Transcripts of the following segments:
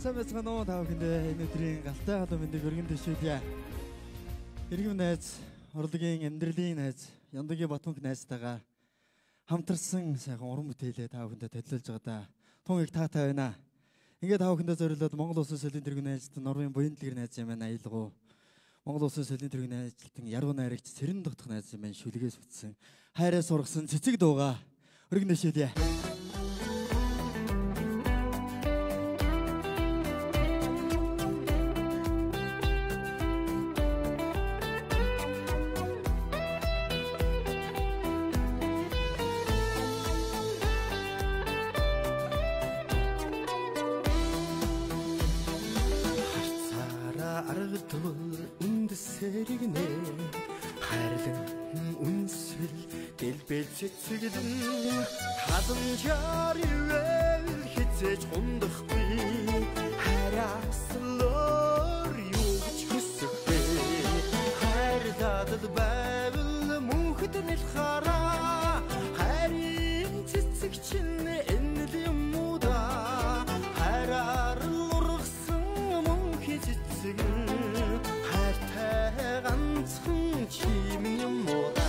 Сайн байцгаана уу та бүхэндээ энэ өдрийн галтай халуун мэндийг өргөн төшөөлье. Иргэн найз, урлагийн амьдралын найз, Яндагийн Батмөнх найзтайгаа хамтарсан сайхан уран бүтээлээ та бүхэндээ төлөөлж байгаа да. Тун их таатай байна. Ингээд та бүхэндээ зориулаад Монгол Улсын соёлын тэргүүний ажилтан Норвегийн буян дэлгэр найз юм байна аялгуу. Монгол Улсын соёлын тэргүүний ажилтан яруу найрагч Цэрэн Дутх найз юм байна шүлгээс бүтсэн. Хайраа сургасан цэцэг дууга өргөн төшөөлье. Цэцэглэн халамжаар ивэл хизээж ундахгүй харааслаар юу гэж хүсэхгүй хайрлаад байвал мөнхөд нэлхараа харин цэцэг чинь энэ л юм уу да хараар ургасан мөнхий цэцэг хайртай ганцхан чим юм уу да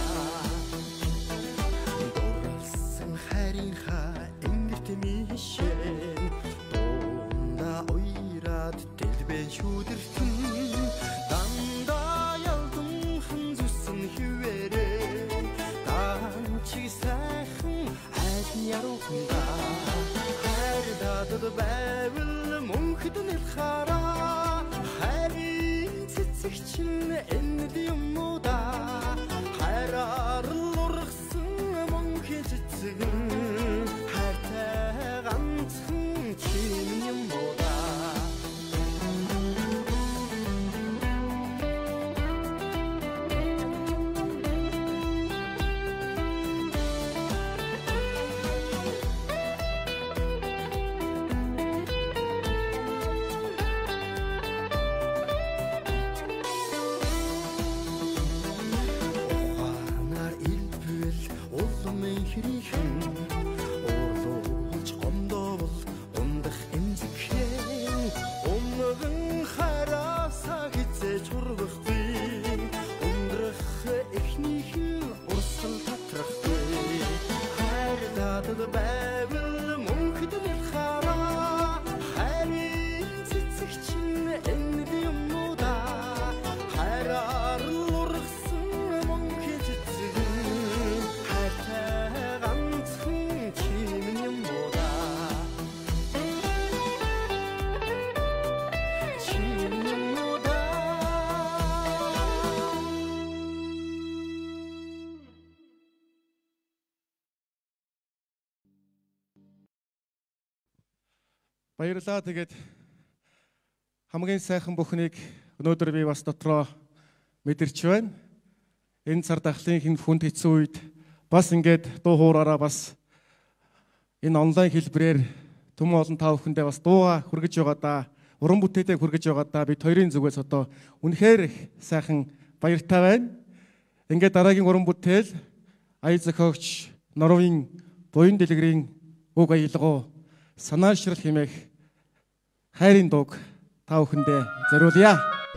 мишэн донда ойраад дэлбэн шүдэрхэн дандаа ялдан хэнзүсэн хөвөрөө данчиг сайхан аль яруухнда хайрдаад байвал мөнхөд нэлхараа харин цэцэг чинь энэ л юм уу да хайраар ургасан мөнхий цэцэг Баярлалаа. Тэгээд хамгийн сайхан бүхнийг өнөөдөр би бас дотроо мэдэрч байна. Энэ цар тахлын хэн хүнд хэцүү үед бас ингээд дуу хуураараа бас энэ онлайн хэлбэрээр төмөн олон та бүхэндээ бас дууга хүргэж байгаа да. Уран бүтээлээ хүргэж байгаа да. Бид хоёрын зүгээс одоо үнэхээр сайхан баяртай байна. Ингээд дараагийн уран бүтээл ая зохиогч Норвегийн буян дэлгэрийн уг аялгуу санаашрал хэмээх хайрын дууг та бүхэндээ зориулъя.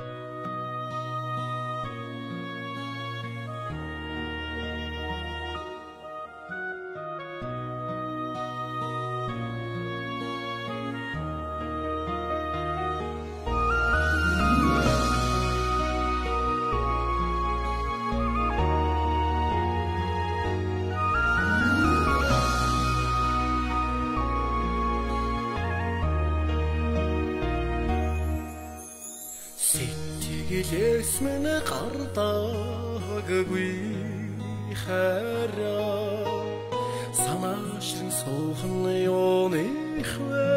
Сэтгэлээс минь гардаагүй хараа санаашрын суухан юуныхвэ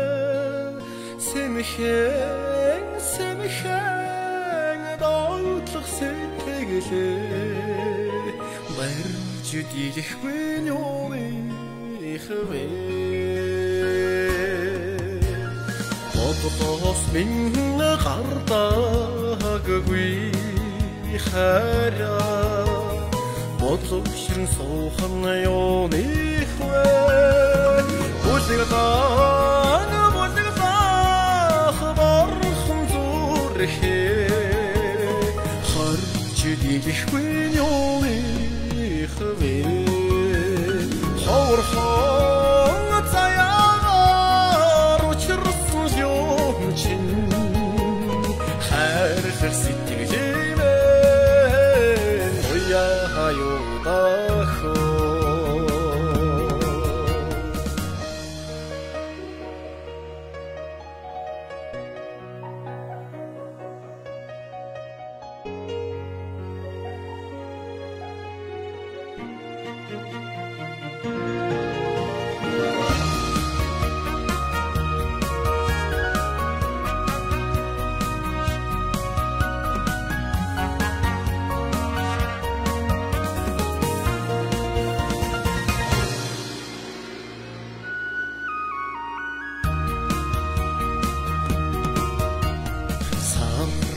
сэмхэн доотлох сэтгэлээ барьж дийлэхгүй юуныхвэ бодолоос минь гардаагүй хараа бодлогшрын суухан юуныхвэ бүлэглаа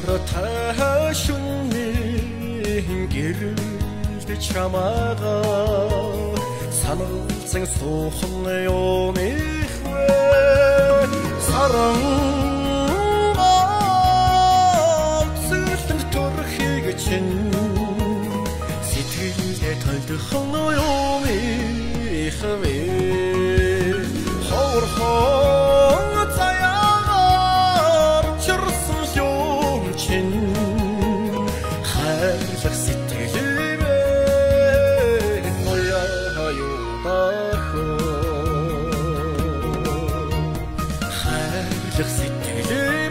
та шүнний гэрэлд чамаага саналсан суухан юуных вэ саран зүрхэн төрхийг чинь сэтгэлдээ толдхон юуных вэ хоорхон заяагаар чирсэн юм чинь хайрлах сэтгэлээ ноёо юудах хайрлах сэтгэлээ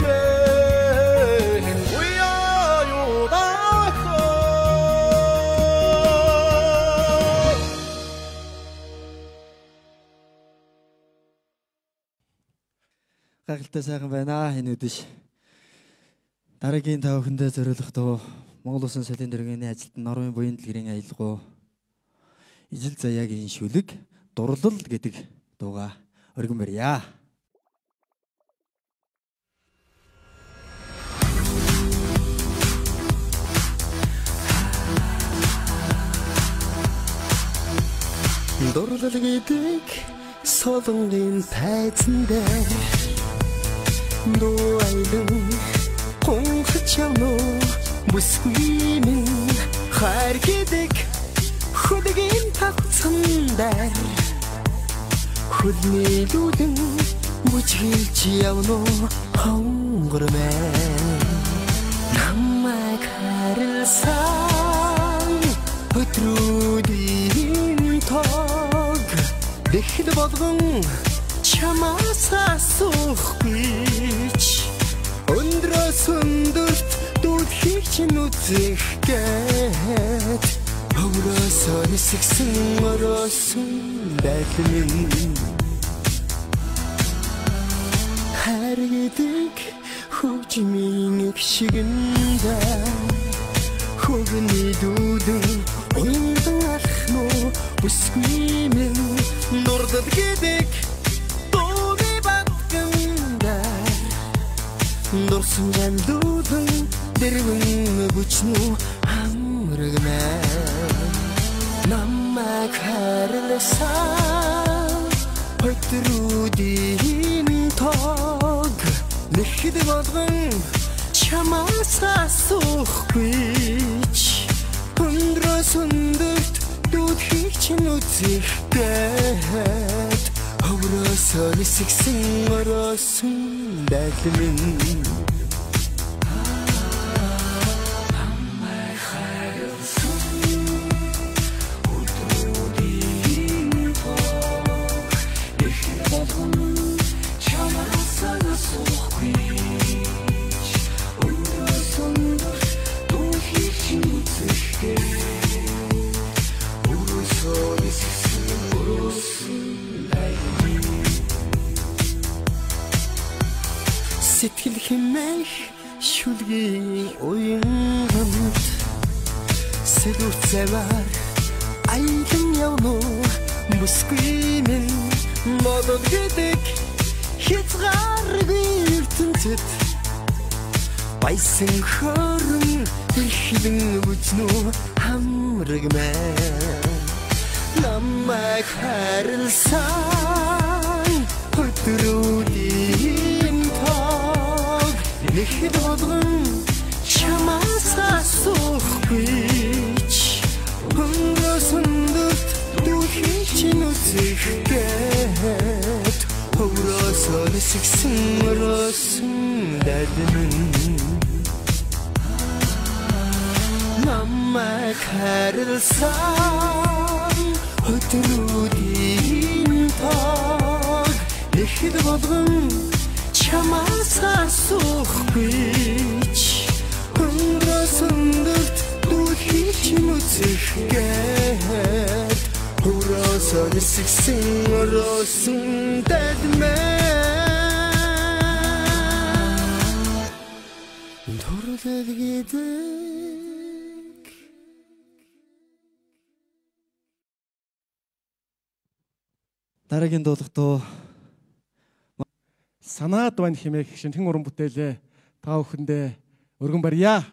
гайхалтай сайхан байна энэ үдэш. Дараагийн та бүхэндээ зориулах дуу Монгол Улсын соёлын дэргэний ажилтан Норвын буян дэлгэрийн аялгау Ижил Заяагийн шүлэг дурлал гэдэг дууга өргөн барья. дурлал гэдэг солонгийн тайзан дээр дуайлан хонхож явно бүсгүй минь хайр гэдэг хөдгийн тавцан дээр хөлнөлүүдэн бүжгэлж явно хонгор мэн намайг харилсан өдрүүдийн тог дэхд болгон чамаас асуухгүй ч өндрөөс өндөрт дүүхийг чинь үзэх гээд өврөөсөө нисгсэн өрөөсөн байдлын хайр гэдэг хөгжмийн эгшигэнда хөгний дүүдэн уяндан алхно бүсгүй минь дурлал гэдэг дууны батганда дурсан жандуудын дэрвэн бүчнүү хамраг мэн намайг харилсан өдрүүдийн тог нэхэд болгон чамаас асуухгүй ч өндрөөс өндөрт дүүхийг чинь үзэх гээд өврөөсөө нисгсэн өрөөсөн байдлын минь намайг харилсан өдрүүдийн тог нэхэд болгон чамаас асуухгүй ч өндрөөс өндөрт дүүхийг чинь үзэх гээд сэтгэл хэмээх шүлгийн уянганд сэлүүр цаваар аялан явно бүсгүй минь модод гэдэг хязгааргүй ертөнцөд баясан хорон ихлэн бүжнүү хамраг мэн намайг харилсан өдрүүдийн тог нэхэд болгон чамаас асуухгүй ч өндрөөс өндөрт дүүхийг чинь үзэх гээд өврөөсөө нисгсэн өрөөсөн байдлын намайг харилсан өдрүүдийн тог нэхэд болгон чамаас асуухгүй ч өндрөөс өндөрт дүүхийг чинь үзэх гээд өврөөсөө нисгсэн өрөөсөн дэдмэн дурлал гэдэг дараагийн дуулалтуу санаад байна хэмээх шинхэн уран бүтээлээ та бүхэндээ Өргөн барья.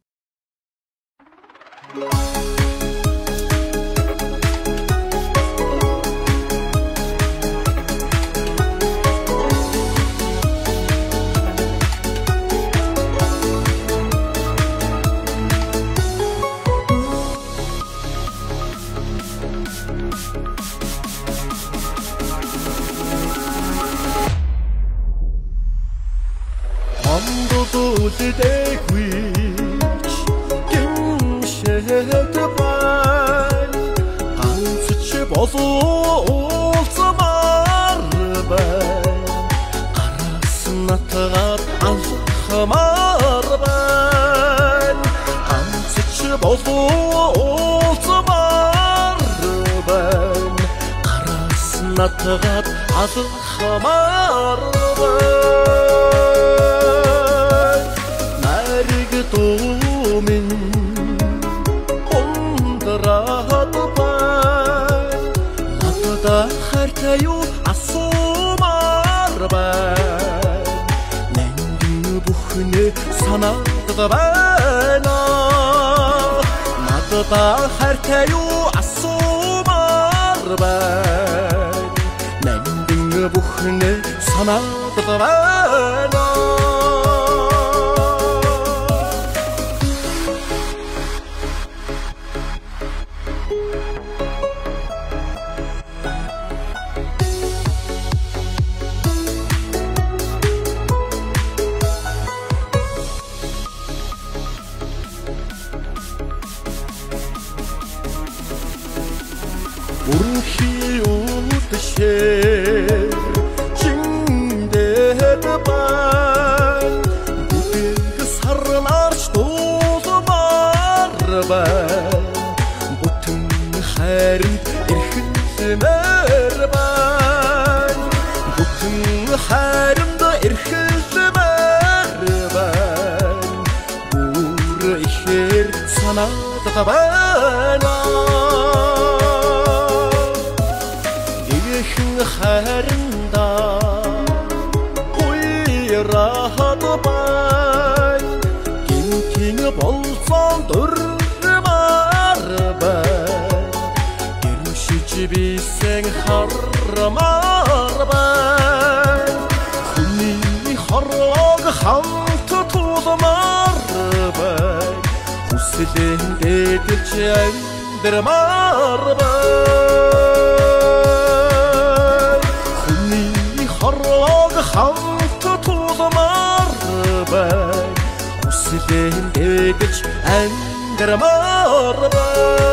Дэхвич гиншэт бай ганцч болуулцмаар бай гараас натгаад алхмаар бай ганцч болуулцмаар бай гараас натгаад алхмаар бай Томин ондраад бай надад хартаю асуумаар бай нэнгийн бүхнээ санаад байна надад хартаю асуумаар бай нэнгийн бүхнээ санаад байна Урхи утшээ чиндээд бай бүтэнг сарнаарч дуулмаар бай бүтэн хайранд эрхэлмээр бай бүтэн хайранд эрхэлмээр бай бүр ихээр санаад байна хайранда хуйраад бай гинтин болцон дурмаар бай гэршиж бисен хармаар бай хүний хорог хамт тулмаар бай хүслэн дэдэж амьдрмаар бай хорог хамт тулмаар бай хүслэн дэдэж амьдрмаар бай